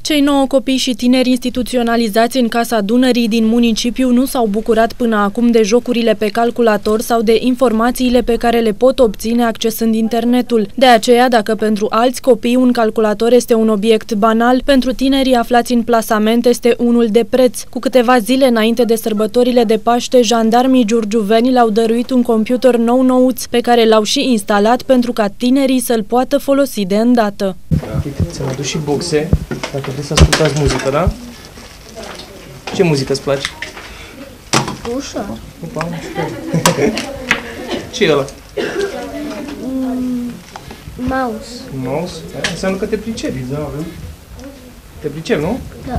Cei 9 copii și tineri instituționalizați în Casa Dunării din municipiu nu s-au bucurat până acum de jocurile pe calculator sau de informațiile pe care le pot obține accesând internetul. De aceea, dacă pentru alți copii un calculator este un obiect banal, pentru tinerii aflați în plasament este unul de preț. Cu câteva zile înainte de sărbătorile de Paște, jandarmii giurgiuveni le-au dăruit un computer nou-nouț pe care l-au și instalat pentru ca tinerii să-l poată folosi de îndată. Ți-am adus și boxe, dacă vreți să ascultați muzică, da? Ce muzică îți place? Ușor. Opa, ce e ăla? Mouse. Mouse? Înseamnă că te pricepi. Te pricepi, nu? Da.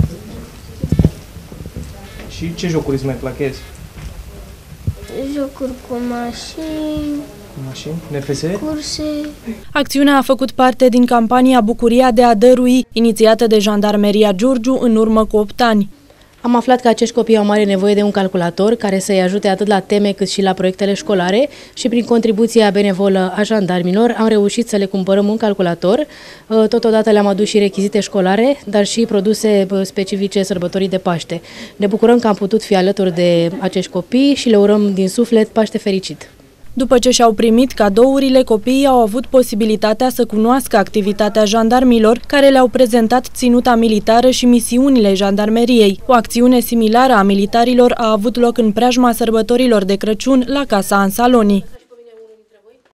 Și ce jocuri îți mai placezi? Jocuri cu mașini. Mașini? NFS? Curse. Acțiunea a făcut parte din campania Bucuria de a dărui, inițiată de Jandarmeria Giurgiu în urmă cu 8 ani. Am aflat că acești copii au mare nevoie de un calculator care să-i ajute atât la teme cât și la proiectele școlare și prin contribuția benevolă a jandarmilor am reușit să le cumpărăm un calculator. Totodată le-am adus și rechizite școlare, dar și produse specifice sărbătorii de Paște. Ne bucurăm că am putut fi alături de acești copii și le urăm din suflet Paște fericit! După ce și-au primit cadourile, copiii au avut posibilitatea să cunoască activitatea jandarmilor, care le-au prezentat ținuta militară și misiunile jandarmeriei. O acțiune similară a militarilor a avut loc în preajma sărbătorilor de Crăciun la Casa Ansaloni.